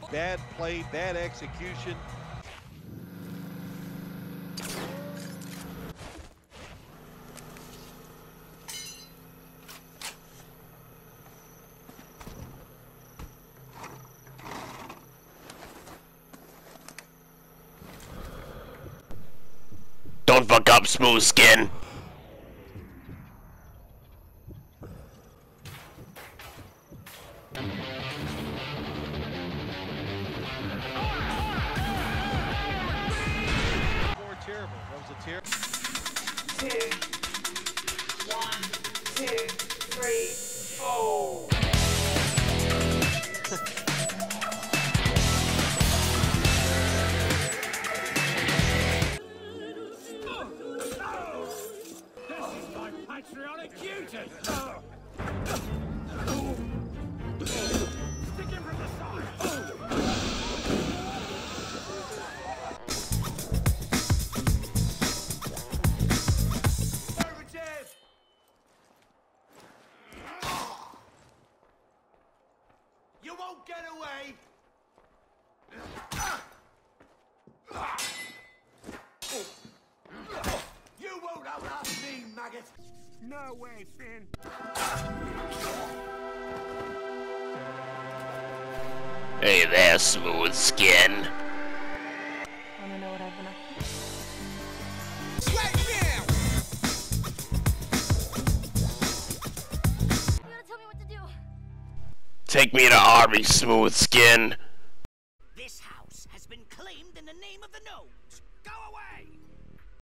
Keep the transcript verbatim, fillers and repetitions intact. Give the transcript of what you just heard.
bad play, bad execution. Don't fuck up, Smooth Skin. More terrible. That was a terrible. Two. One, two, three, four. Patriotic duty! Stick him from the side! Affirmative! You won't get away! You won't outlast me, maggot! No way, Finn! Hey there, Smooth Skin. Wanna know what I've been up to? Right now! You gotta tell me what to do. Take me to Arby, Smooth Skin. This house has been claimed in the name of the Gnomes. Go away!